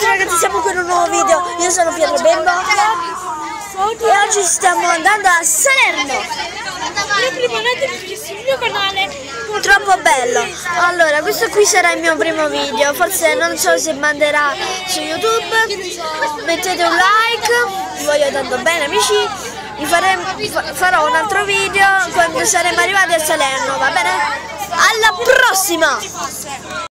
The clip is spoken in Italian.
tutti ragazzi, siamo qui in un nuovo video. Io sono Pietro Bembo e oggi stiamo andando a Salerno. Sul mio canale. Troppo bello. Allora, questo qui sarà il mio primo video. Forse non so se manderà su YouTube. Mettete un like. Vi voglio tanto bene amici. Farò un altro video quando saremo arrivati a Salerno, va bene? Alla prossima!